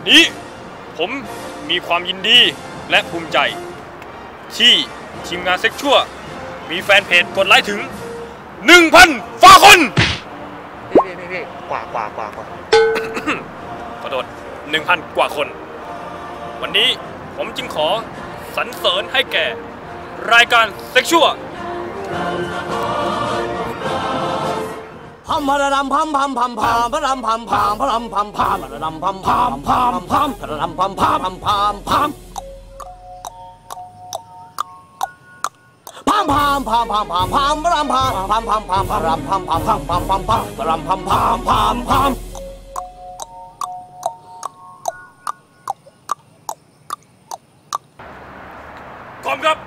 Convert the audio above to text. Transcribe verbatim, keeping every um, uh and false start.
นี้ผมมีความยินดีและภูมิใจที่ทีมงานเซ็กชั่วมีแฟนเพจกดไลค์ถึง หนึ่งพัน ฝ่าคนพี่พี่พี่พี่กว่ากว่ากว่ากว่าขอโทษ หนึ่งพัน กว่าคนวันนี้ผมจึงขอสรรเสริญให้แก่รายการเซ็กชั่วพัมพะรำพัมพัมพัมพามพะรำพัมพามพะรำพัมพามพะรำพัมพามพามพามพะรำพัมพามพามพามพามพามพามพามพามพามพะรำพามพามพามพามพะรำพัมพามพามพามพามพามพะรำพัมพามพามพามพร้อมครับ